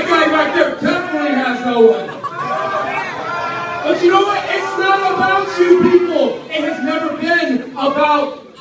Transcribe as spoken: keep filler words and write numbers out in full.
That guy back there definitely has no one. But you know what? It's not about you people. It has never been about